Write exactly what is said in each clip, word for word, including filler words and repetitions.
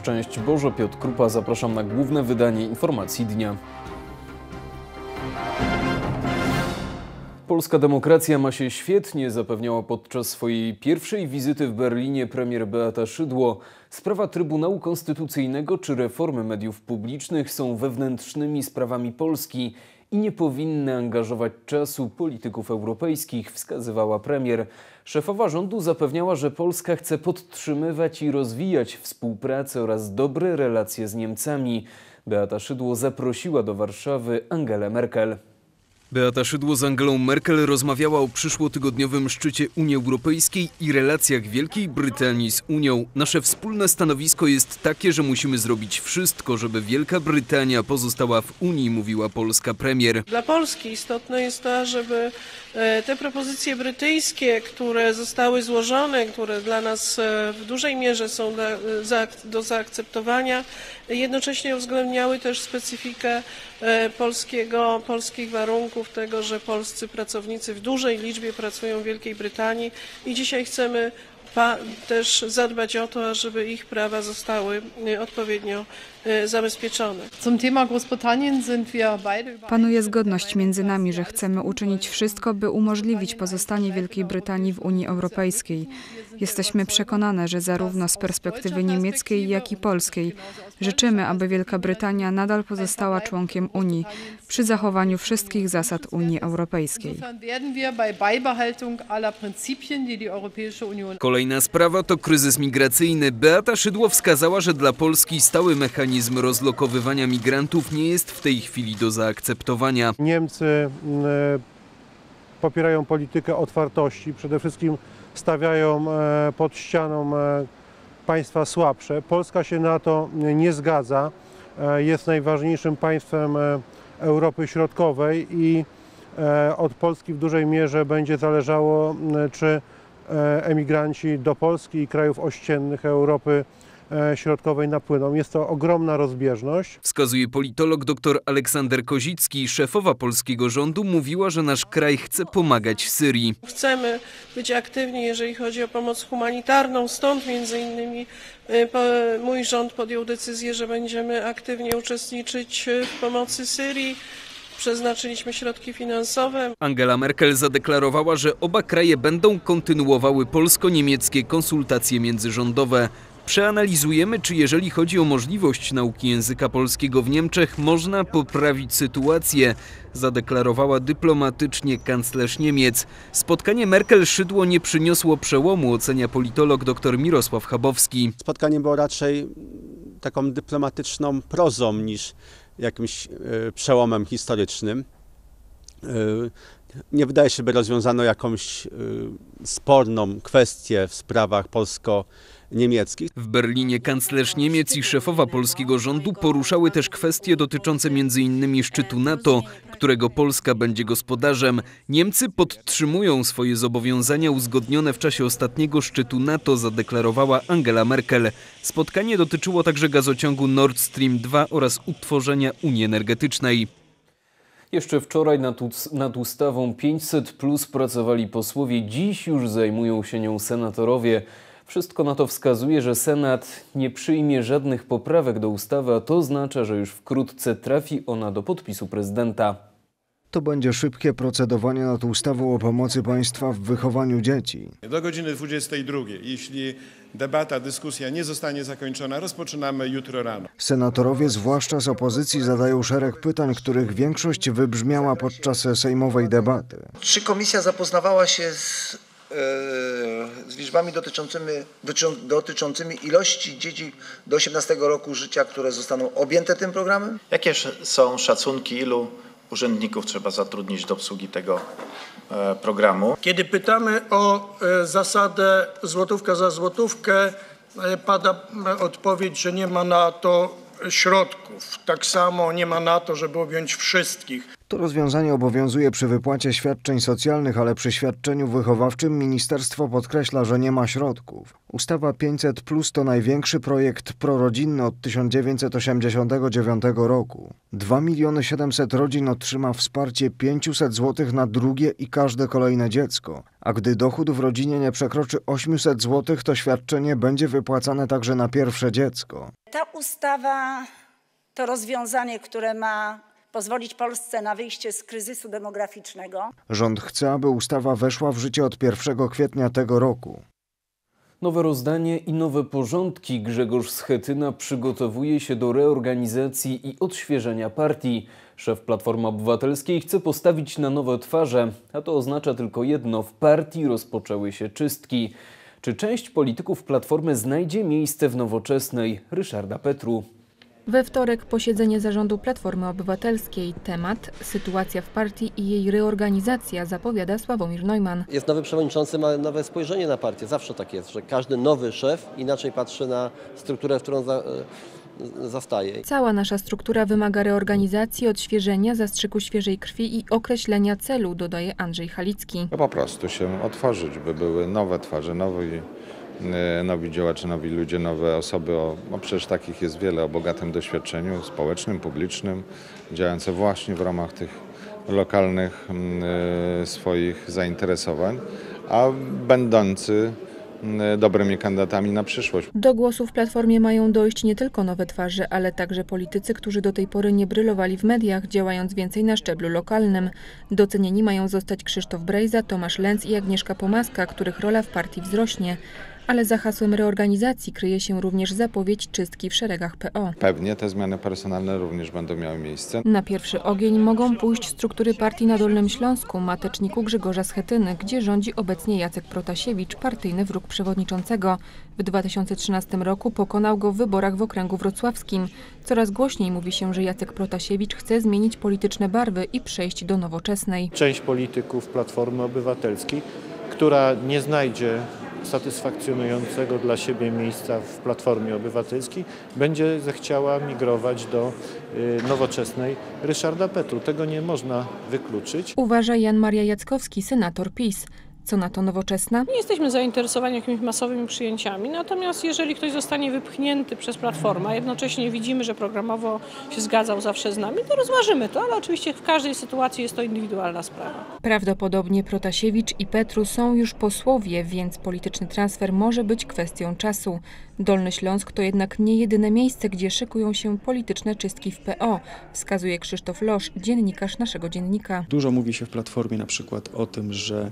Szczęść Boże, Piotr Krupa, zapraszam na główne wydanie informacji dnia. Polska demokracja ma się świetnie, zapewniała podczas swojej pierwszej wizyty w Berlinie premier Beata Szydło. Sprawa Trybunału Konstytucyjnego czy reformy mediów publicznych są wewnętrznymi sprawami Polski i nie powinny angażować czasu polityków europejskich, wskazywała premier. Szefowa rządu zapewniała, że Polska chce podtrzymywać i rozwijać współpracę oraz dobre relacje z Niemcami. Beata Szydło zaprosiła do Warszawy Angelę Merkel. Beata Szydło z Angelą Merkel rozmawiała o przyszłotygodniowym szczycie Unii Europejskiej i relacjach Wielkiej Brytanii z Unią. Nasze wspólne stanowisko jest takie, że musimy zrobić wszystko, żeby Wielka Brytania pozostała w Unii, mówiła polska premier. Dla Polski istotne jest to, żeby te propozycje brytyjskie, które zostały złożone, które dla nas w dużej mierze są do zaakceptowania, jednocześnie uwzględniały też specyfikę polskiego, polskich warunków, tego, że polscy pracownicy w dużej liczbie pracują w Wielkiej Brytanii i dzisiaj chcemy też zadbać o to, żeby ich prawa zostały odpowiednio zabezpieczone. Panuje zgodność między nami, że chcemy uczynić wszystko, by umożliwić pozostanie Wielkiej Brytanii w Unii Europejskiej. Jesteśmy przekonane, że zarówno z perspektywy niemieckiej, jak i polskiej życzymy, aby Wielka Brytania nadal pozostała członkiem Unii przy zachowaniu wszystkich zasad Unii Europejskiej. Kolejna sprawa to kryzys migracyjny. Beata Szydło wskazała, że dla Polski stały mechanizm rozlokowywania migrantów nie jest w tej chwili do zaakceptowania. Niemcy popierają politykę otwartości, przede wszystkim stawiają pod ścianą państwa słabsze. Polska się na to nie zgadza. Jest najważniejszym państwem Europy Środkowej i od Polski w dużej mierze będzie zależało, czy emigranci do Polski i krajów ościennych Europy Środkowej napłyną. Jest to ogromna rozbieżność. Wskazuje politolog dr Aleksander Kozicki. Szefowa polskiego rządu mówiła, że nasz kraj chce pomagać Syrii. Chcemy być aktywni, jeżeli chodzi o pomoc humanitarną. Stąd między innymi mój rząd podjął decyzję, że będziemy aktywnie uczestniczyć w pomocy Syrii. Przeznaczyliśmy środki finansowe. Angela Merkel zadeklarowała, że oba kraje będą kontynuowały polsko-niemieckie konsultacje międzyrządowe. Przeanalizujemy, czy jeżeli chodzi o możliwość nauki języka polskiego w Niemczech, można poprawić sytuację, zadeklarowała dyplomatycznie kanclerz Niemiec. Spotkanie Merkel-Szydło nie przyniosło przełomu, ocenia politolog dr Mirosław Chabowski. Spotkanie było raczej taką dyplomatyczną prozą niż jakimś y, przełomem historycznym. Y, nie wydaje się, by rozwiązano jakąś y, sporną kwestię w sprawach polsko-niemieckich. W Berlinie kanclerz Niemiec i szefowa polskiego rządu poruszały też kwestie dotyczące między innymi szczytu NATO, którego Polska będzie gospodarzem. Niemcy podtrzymują swoje zobowiązania uzgodnione w czasie ostatniego szczytu NATO, zadeklarowała Angela Merkel. Spotkanie dotyczyło także gazociągu Nord Stream dwa oraz utworzenia Unii Energetycznej. Jeszcze wczoraj nad, nad ustawą pięćset plus pracowali posłowie, dziś już zajmują się nią senatorowie. Wszystko na to wskazuje, że Senat nie przyjmie żadnych poprawek do ustawy, a to oznacza, że już wkrótce trafi ona do podpisu prezydenta. To będzie szybkie procedowanie nad ustawą o pomocy państwa w wychowaniu dzieci. Do godziny dwudziestej drugiej. Jeśli debata, dyskusja nie zostanie zakończona, rozpoczynamy jutro rano. Senatorowie, zwłaszcza z opozycji, zadają szereg pytań, których większość wybrzmiała podczas sejmowej debaty. Czy komisja zapoznawała się z, yy, z liczbami dotyczącymi, dotyczącymi ilości dzieci do osiemnastego roku życia, które zostaną objęte tym programem? Jakie są szacunki, ilu urzędników trzeba zatrudnić do obsługi tego e, programu? Kiedy pytamy o e, zasadę złotówka za złotówkę, e, pada odpowiedź, że nie ma na to środków. Tak samo nie ma na to, żeby objąć wszystkich. To rozwiązanie obowiązuje przy wypłacie świadczeń socjalnych, ale przy świadczeniu wychowawczym ministerstwo podkreśla, że nie ma środków. Ustawa pięćset plus to największy projekt prorodzinny od tysiąc dziewięćset osiemdziesiątego dziewiątego roku. dwa miliony siedemset rodzin otrzyma wsparcie pięćset złotych na drugie i każde kolejne dziecko, a gdy dochód w rodzinie nie przekroczy osiemset złotych, to świadczenie będzie wypłacane także na pierwsze dziecko. Ta ustawa to rozwiązanie, które ma pozwolić Polsce na wyjście z kryzysu demograficznego. Rząd chce, aby ustawa weszła w życie od pierwszego kwietnia tego roku. Nowe rozdanie i nowe porządki. Grzegorz Schetyna przygotowuje się do reorganizacji i odświeżenia partii. Szef Platformy Obywatelskiej chce postawić na nowe twarze, a to oznacza tylko jedno: w partii rozpoczęły się czystki. Czy część polityków Platformy znajdzie miejsce w Nowoczesnej? Ryszarda Petru. We wtorek posiedzenie zarządu Platformy Obywatelskiej. Temat: sytuacja w partii i jej reorganizacja, zapowiada Sławomir Neumann. Jest nowy przewodniczący, ma nowe spojrzenie na partię. Zawsze tak jest, że każdy nowy szef inaczej patrzy na strukturę, w którą za, zastaje. Cała nasza struktura wymaga reorganizacji, odświeżenia, zastrzyku świeżej krwi i określenia celu, dodaje Andrzej Halicki. No po prostu się otworzyć, by były nowe twarze, nowi nowi działacze, nowi ludzie, nowe osoby, o, no przecież takich jest wiele, o bogatym doświadczeniu społecznym, publicznym, działające właśnie w ramach tych lokalnych y, swoich zainteresowań, a będący y, dobrymi kandydatami na przyszłość. Do głosu w Platformie mają dojść nie tylko nowe twarze, ale także politycy, którzy do tej pory nie brylowali w mediach, działając więcej na szczeblu lokalnym. Docenieni mają zostać Krzysztof Brejza, Tomasz Lenz i Agnieszka Pomaska, których rola w partii wzrośnie. Ale za hasłem reorganizacji kryje się również zapowiedź czystki w szeregach P O. Pewnie te zmiany personalne również będą miały miejsce. Na pierwszy ogień mogą pójść struktury partii na Dolnym Śląsku, mateczniku Grzegorza Schetyny, gdzie rządzi obecnie Jacek Protasiewicz, partyjny wróg przewodniczącego. W dwa tysiące trzynastym roku pokonał go w wyborach w okręgu wrocławskim. Coraz głośniej mówi się, że Jacek Protasiewicz chce zmienić polityczne barwy i przejść do Nowoczesnej. Część polityków Platformy Obywatelskiej, która nie znajdzie satysfakcjonującego dla siebie miejsca w Platformie Obywatelskiej, będzie zechciała migrować do y, Nowoczesnej Ryszarda Petru. Tego nie można wykluczyć. Uważa Jan Maria Jackowski, senator PiS. Co na to Nowoczesna? Nie jesteśmy zainteresowani jakimiś masowymi przyjęciami, natomiast jeżeli ktoś zostanie wypchnięty przez Platformę, a jednocześnie widzimy, że programowo się zgadzał zawsze z nami, to rozważymy to, ale oczywiście w każdej sytuacji jest to indywidualna sprawa. Prawdopodobnie Protasiewicz i Petru są już posłowie, więc polityczny transfer może być kwestią czasu. Dolny Śląsk to jednak nie jedyne miejsce, gdzie szykują się polityczne czystki w P O, wskazuje Krzysztof Losz, dziennikarz naszego dziennika. Dużo mówi się w Platformie na przykład o tym, że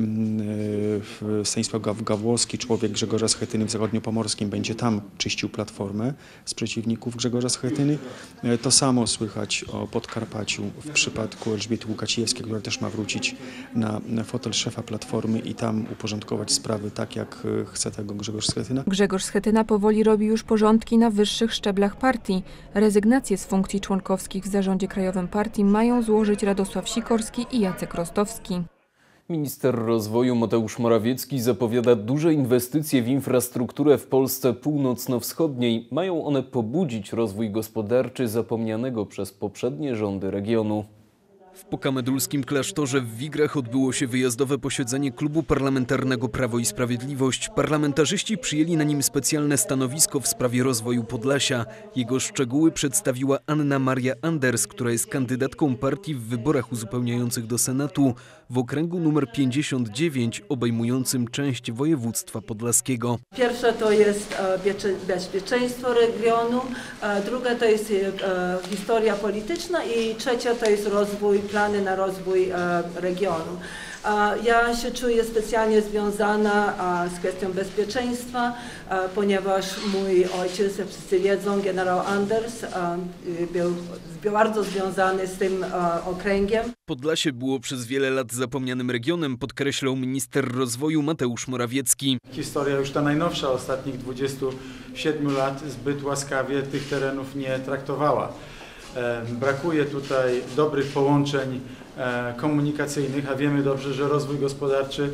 Stanisław Gawłowski, człowiek Grzegorza Schetyny w Zachodniopomorskim, będzie tam czyścił Platformę z przeciwników Grzegorza Schetyny. To samo słychać o Podkarpaciu w przypadku Elżbiety Łukacijewskiej, która też ma wrócić na fotel szefa Platformy i tam uporządkować sprawy tak, jak chce tego Grzegorz Schetyna. Grzegorz Schetyna powoli robi już porządki na wyższych szczeblach partii. Rezygnację z funkcji członkowskich w zarządzie krajowym partii mają złożyć Radosław Sikorski i Jacek Rostowski. Minister rozwoju Mateusz Morawiecki zapowiada duże inwestycje w infrastrukturę w Polsce północno-wschodniej. Mają one pobudzić rozwój gospodarczy zapomnianego przez poprzednie rządy regionu. W Pokamedulskim klasztorze w Wigrach odbyło się wyjazdowe posiedzenie Klubu Parlamentarnego Prawo i Sprawiedliwość. Parlamentarzyści przyjęli na nim specjalne stanowisko w sprawie rozwoju Podlasia. Jego szczegóły przedstawiła Anna Maria Anders, która jest kandydatką partii w wyborach uzupełniających do Senatu w okręgu numer pięćdziesiąt dziewięć, obejmującym część województwa podlaskiego. Pierwsze to jest bezpieczeństwo regionu, druga to jest historia polityczna i trzecia to jest rozwój, plany na rozwój regionu. Ja się czuję specjalnie związana z kwestią bezpieczeństwa, ponieważ mój ojciec, jak wszyscy wiedzą, generał Anders, był bardzo związany z tym okręgiem. Podlasie było przez wiele lat zapomnianym regionem, podkreślał minister rozwoju Mateusz Morawiecki. Historia już ta najnowsza, ostatnich dwudziestu siedmiu lat, zbyt łaskawie tych terenów nie traktowała. Brakuje tutaj dobrych połączeń komunikacyjnych, a wiemy dobrze, że rozwój gospodarczy w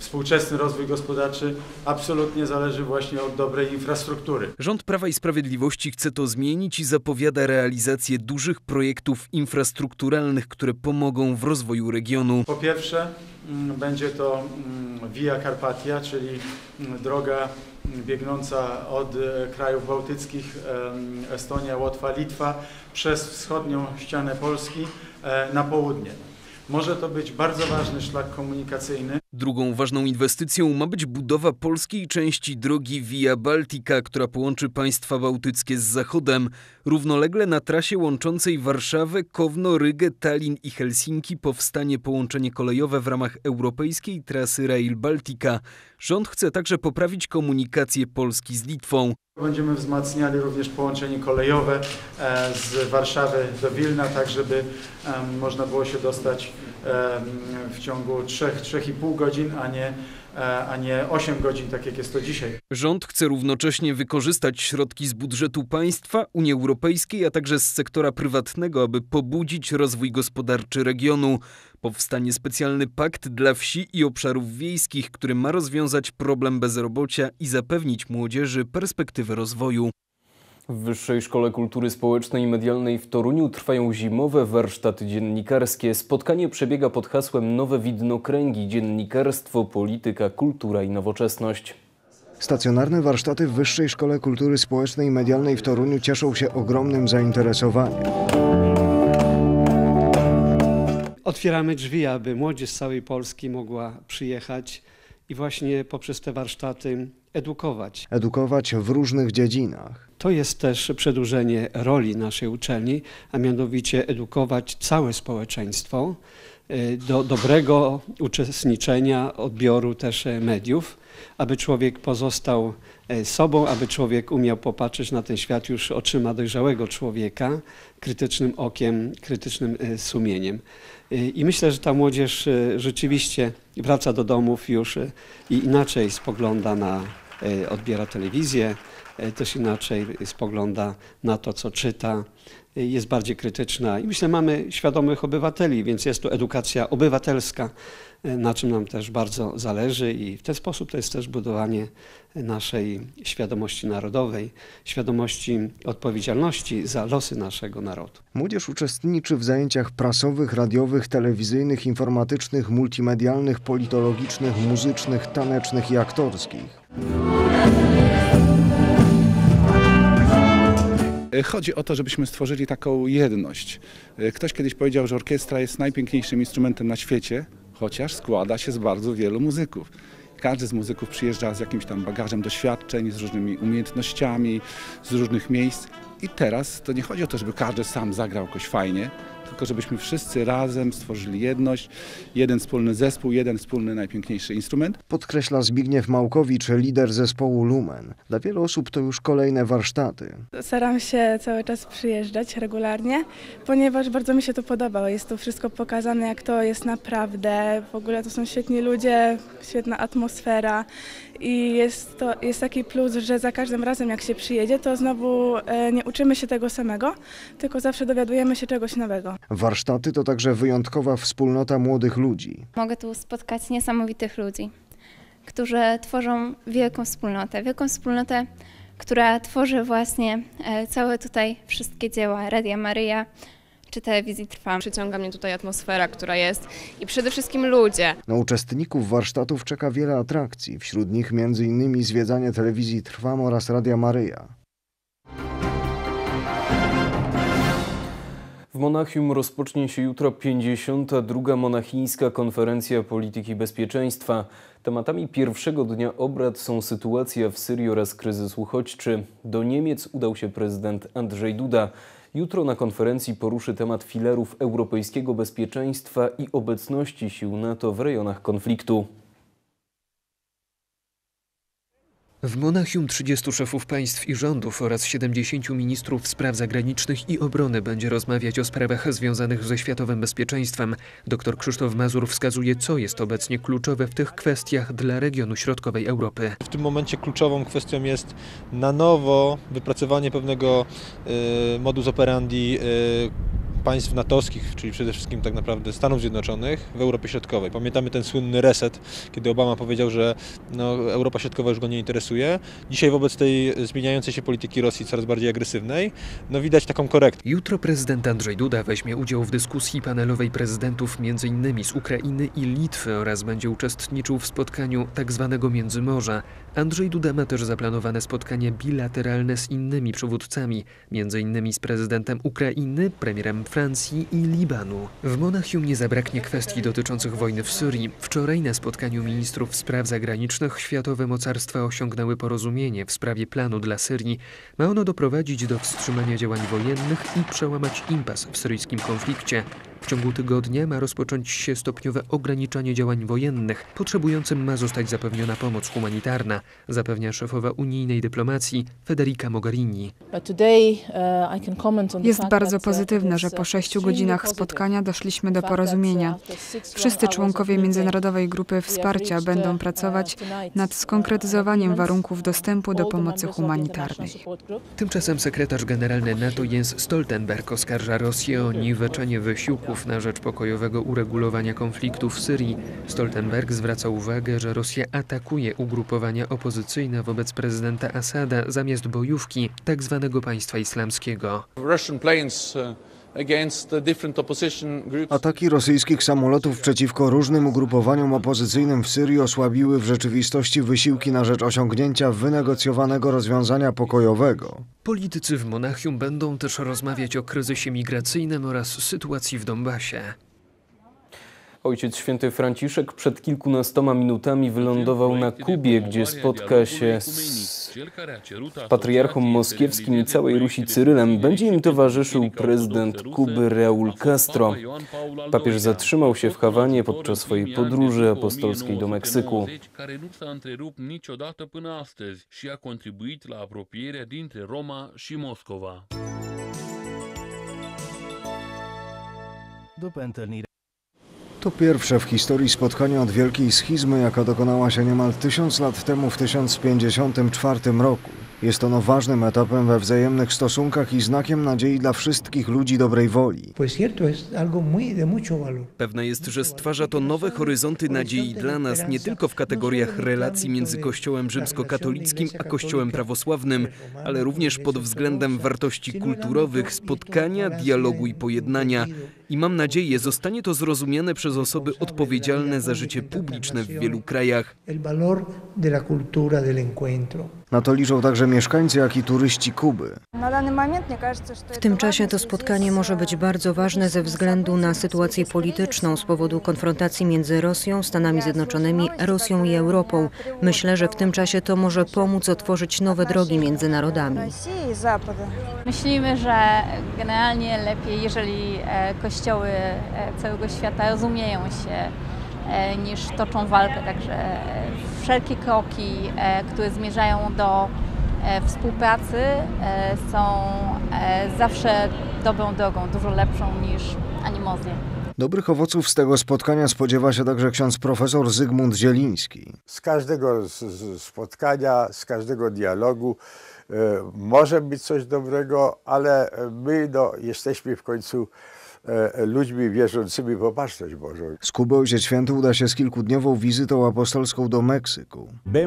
współczesny rozwój gospodarczy absolutnie zależy właśnie od dobrej infrastruktury. Rząd Prawa i Sprawiedliwości chce to zmienić i zapowiada realizację dużych projektów infrastrukturalnych, które pomogą w rozwoju regionu. Po pierwsze będzie to Via Carpatia, czyli droga biegnąca od krajów bałtyckich, Estonia, Łotwa, Litwa, przez wschodnią ścianę Polski na południe. Może to być bardzo ważny szlak komunikacyjny. Drugą ważną inwestycją ma być budowa polskiej części drogi Via Baltica, która połączy państwa bałtyckie z Zachodem. Równolegle na trasie łączącej Warszawę, Kowno, Rygę, Tallin i Helsinki powstanie połączenie kolejowe w ramach europejskiej trasy Rail Baltica. Rząd chce także poprawić komunikację Polski z Litwą. Będziemy wzmacniali również połączenie kolejowe z Warszawy do Wilna, tak żeby można było się dostać w ciągu trzech, trzech i pół godzin, a nie, a nie osiem godzin, tak jak jest to dzisiaj. Rząd chce równocześnie wykorzystać środki z budżetu państwa, Unii Europejskiej, a także z sektora prywatnego, aby pobudzić rozwój gospodarczy regionu. Powstanie specjalny pakt dla wsi i obszarów wiejskich, który ma rozwiązać problem bezrobocia i zapewnić młodzieży perspektywę rozwoju. W Wyższej Szkole Kultury Społecznej i Medialnej w Toruniu trwają zimowe warsztaty dziennikarskie. Spotkanie przebiega pod hasłem Nowe widnokręgi – dziennikarstwo, polityka, kultura i nowoczesność. Stacjonarne warsztaty w Wyższej Szkole Kultury Społecznej i Medialnej w Toruniu cieszą się ogromnym zainteresowaniem. Otwieramy drzwi, aby młodzież z całej Polski mogła przyjechać i właśnie poprzez te warsztaty edukować. Edukować w różnych dziedzinach. To jest też przedłużenie roli naszej uczelni, a mianowicie edukować całe społeczeństwo do dobrego uczestniczenia, odbioru też mediów, aby człowiek pozostał sobą, aby człowiek umiał popatrzeć na ten świat już oczyma dojrzałego człowieka, krytycznym okiem, krytycznym sumieniem. I myślę, że ta młodzież rzeczywiście wraca do domów już i inaczej spogląda na, odbiera telewizję, też inaczej spogląda na to, co czyta, jest bardziej krytyczna i myślę, mamy świadomych obywateli, więc jest to edukacja obywatelska, na czym nam też bardzo zależy i w ten sposób to jest też budowanie naszej świadomości narodowej, świadomości odpowiedzialności za losy naszego narodu. Młodzież uczestniczy w zajęciach prasowych, radiowych, telewizyjnych, informatycznych, multimedialnych, politologicznych, muzycznych, tanecznych i aktorskich. Chodzi o to, żebyśmy stworzyli taką jedność. Ktoś kiedyś powiedział, że orkiestra jest najpiękniejszym instrumentem na świecie, chociaż składa się z bardzo wielu muzyków. Każdy z muzyków przyjeżdża z jakimś tam bagażem doświadczeń, z różnymi umiejętnościami, z różnych miejsc. I teraz to nie chodzi o to, żeby każdy sam zagrał jakoś fajnie, tylko żebyśmy wszyscy razem stworzyli jedność, jeden wspólny zespół, jeden wspólny najpiękniejszy instrument. Podkreśla Zbigniew Małkowicz, lider zespołu Lumen. Dla wielu osób to już kolejne warsztaty. Staram się cały czas przyjeżdżać regularnie, ponieważ bardzo mi się to podoba. Jest to wszystko pokazane, jak to jest naprawdę. W ogóle to są świetni ludzie, świetna atmosfera. I jest to jest taki plus, że za każdym razem jak się przyjedzie, to znowu nie uczymy się tego samego, tylko zawsze dowiadujemy się czegoś nowego. Warsztaty to także wyjątkowa wspólnota młodych ludzi. Mogę tu spotkać niesamowitych ludzi, którzy tworzą wielką wspólnotę, wielką wspólnotę, która tworzy właśnie całe tutaj wszystkie dzieła Radia Maryja czy Telewizji Trwam. Przyciąga mnie tutaj atmosfera, która jest i przede wszystkim ludzie. Na uczestników warsztatów czeka wiele atrakcji, wśród nich między innymi zwiedzanie Telewizji Trwam oraz Radia Maryja. W Monachium rozpocznie się jutro pięćdziesiąta druga Monachińska Konferencja Polityki Bezpieczeństwa. Tematami pierwszego dnia obrad są sytuacja w Syrii oraz kryzys uchodźczy. Do Niemiec udał się prezydent Andrzej Duda. Jutro na konferencji poruszy temat filarów europejskiego bezpieczeństwa i obecności sił NATO w rejonach konfliktu. W Monachium trzydziestu szefów państw i rządów oraz siedemdziesięciu ministrów spraw zagranicznych i obrony będzie rozmawiać o sprawach związanych ze światowym bezpieczeństwem. Dr Krzysztof Mazur wskazuje, co jest obecnie kluczowe w tych kwestiach dla regionu środkowej Europy. W tym momencie kluczową kwestią jest na nowo wypracowanie pewnego y, modus operandi y, państw natowskich, czyli przede wszystkim tak naprawdę Stanów Zjednoczonych w Europie Środkowej. Pamiętamy ten słynny reset, kiedy Obama powiedział, że no, Europa Środkowa już go nie interesuje. Dzisiaj wobec tej zmieniającej się polityki Rosji coraz bardziej agresywnej, no widać taką korektę. Jutro prezydent Andrzej Duda weźmie udział w dyskusji panelowej prezydentów między innymi z Ukrainy i Litwy oraz będzie uczestniczył w spotkaniu tzw. Międzymorza. Andrzej Duda ma też zaplanowane spotkanie bilateralne z innymi przywódcami, między innymi z prezydentem Ukrainy, premierem Francji i Libanu. W Monachium nie zabraknie kwestii dotyczących wojny w Syrii. Wczoraj na spotkaniu ministrów spraw zagranicznych światowe mocarstwa osiągnęły porozumienie w sprawie planu dla Syrii. Ma ono doprowadzić do wstrzymania działań wojennych i przełamać impas w syryjskim konflikcie. W ciągu tygodnia ma rozpocząć się stopniowe ograniczanie działań wojennych. Potrzebującym ma zostać zapewniona pomoc humanitarna, zapewnia szefowa unijnej dyplomacji Federica Mogherini. Jest bardzo pozytywne, że po sześciu godzinach spotkania doszliśmy do porozumienia. Wszyscy członkowie Międzynarodowej Grupy Wsparcia będą pracować nad skonkretyzowaniem warunków dostępu do pomocy humanitarnej. Tymczasem sekretarz generalny NATO Jens Stoltenberg oskarża Rosję o niweczenie wysiłków na rzecz pokojowego uregulowania konfliktu w Syrii. Stoltenberg zwraca uwagę, że Rosja atakuje ugrupowania opozycyjne wobec prezydenta Asada zamiast bojówki tzw. państwa islamskiego. Ataki rosyjskich samolotów przeciwko różnym ugrupowaniom opozycyjnym w Syrii osłabiły w rzeczywistości wysiłki na rzecz osiągnięcia wynegocjowanego rozwiązania pokojowego. Politycy w Monachium będą też rozmawiać o kryzysie migracyjnym oraz sytuacji w Donbasie. Ojciec Święty Franciszek przed kilkunastoma minutami wylądował na Kubie, gdzie spotka się z patriarchą moskiewskim i całej Rusi Cyrylem. Będzie im towarzyszył prezydent Kuby Raúl Castro. Papież zatrzymał się w Hawanie podczas swojej podróży apostolskiej do Meksyku. To pierwsze w historii spotkanie od wielkiej schizmy, jaka dokonała się niemal tysiąc lat temu w tysiąc pięćdziesiątym czwartym roku. Jest ono ważnym etapem we wzajemnych stosunkach i znakiem nadziei dla wszystkich ludzi dobrej woli. Pewne jest, że stwarza to nowe horyzonty nadziei dla nas, nie tylko w kategoriach relacji między Kościołem rzymskokatolickim a Kościołem prawosławnym, ale również pod względem wartości kulturowych, spotkania, dialogu i pojednania. I mam nadzieję, zostanie to zrozumiane przez osoby odpowiedzialne za życie publiczne w wielu krajach. Na to liczą także mieszkańcy, jak i turyści Kuby. W tym czasie to spotkanie może być bardzo ważne ze względu na sytuację polityczną z powodu konfrontacji między Rosją, Stanami Zjednoczonymi, Rosją i Europą. Myślę, że w tym czasie to może pomóc otworzyć nowe drogi między narodami. Myślimy, że generalnie lepiej, jeżeli kościoły całego świata rozumieją się, niż toczą walkę. Także wszelkie kroki, które zmierzają do współpracy, są zawsze dobrą drogą, dużo lepszą niż animozje. Dobrych owoców z tego spotkania spodziewa się także ksiądz profesor Zygmunt Zieliński. Z każdego spotkania, z każdego dialogu e, może być coś dobrego, ale my no, jesteśmy w końcu e, ludźmi wierzącymi w opatrzność Bożą. Z Kuby Ojciec Święty uda się z kilkudniową wizytą apostolską do Meksyku.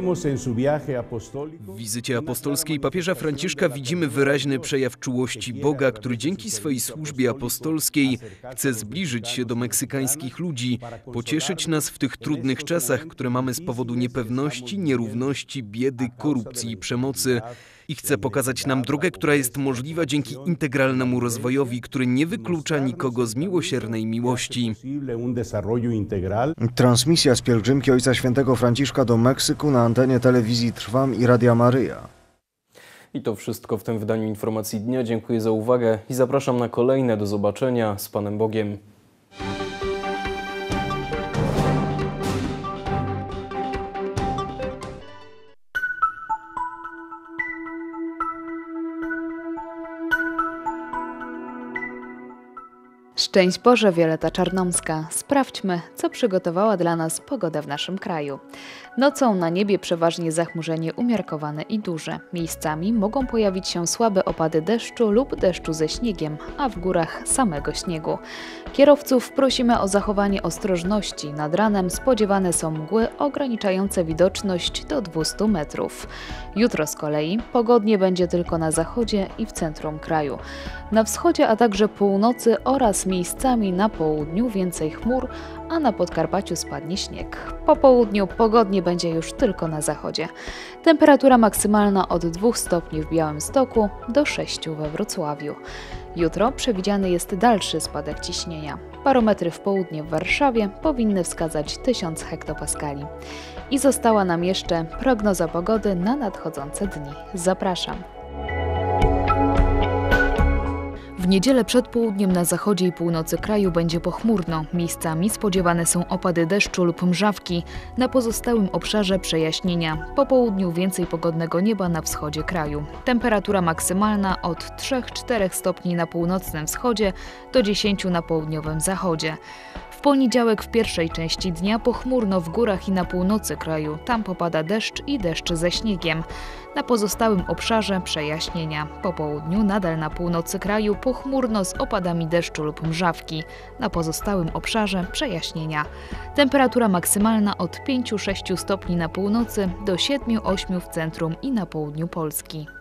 W wizycie apostolskiej papieża Franciszka widzimy wyraźny przejaw czułości Boga, który dzięki swojej służbie apostolskiej chce zbliżyć się do meksykańskich ludzi, pocieszyć nas w tych trudnych czasach, które mamy z powodu niepewności, nierówności, biedy, korupcji i przemocy. I chce pokazać nam drogę, która jest możliwa dzięki integralnemu rozwojowi, który nie wyklucza nikogo z miłosiernej miłości. Transmisja z pielgrzymki Ojca Świętego Franciszka do Meksyku na antenie telewizji Trwam i Radia Maryja. I to wszystko w tym wydaniu Informacji Dnia. Dziękuję za uwagę i zapraszam na kolejne. Do zobaczenia. Z Panem Bogiem. Szczęść Boże, Wioleta Czarnomska. Sprawdźmy, co przygotowała dla nas pogoda w naszym kraju. Nocą na niebie przeważnie zachmurzenie umiarkowane i duże. Miejscami mogą pojawić się słabe opady deszczu lub deszczu ze śniegiem, a w górach samego śniegu. Kierowców prosimy o zachowanie ostrożności. Nad ranem spodziewane są mgły ograniczające widoczność do dwieście metrów. Jutro z kolei pogodnie będzie tylko na zachodzie i w centrum kraju. Na wschodzie, a także północy oraz miejscami na południu więcej chmur, a na Podkarpaciu spadnie śnieg. Po południu pogodnie będzie już tylko na zachodzie. Temperatura maksymalna od dwóch stopni w Białymstoku do sześciu we Wrocławiu. Jutro przewidziany jest dalszy spadek ciśnienia. Barometry w południe w Warszawie powinny wskazać tysiąc hektopaskali. I została nam jeszcze prognoza pogody na nadchodzące dni. Zapraszam. W niedzielę przed południem na zachodzie i północy kraju będzie pochmurno. Miejscami spodziewane są opady deszczu lub mrzawki. Na pozostałym obszarze przejaśnienia. Po południu więcej pogodnego nieba na wschodzie kraju. Temperatura maksymalna od trzech do czterech stopni na północnym wschodzie do dziesięciu na południowym zachodzie. W poniedziałek w pierwszej części dnia pochmurno w górach i na północy kraju. Tam popada deszcz i deszcz ze śniegiem. Na pozostałym obszarze przejaśnienia. Po południu nadal na północy kraju pochmurno z opadami deszczu lub mrzawki. Na pozostałym obszarze przejaśnienia. Temperatura maksymalna od pięciu do sześciu stopni na północy do siedmiu do ośmiu w centrum i na południu Polski.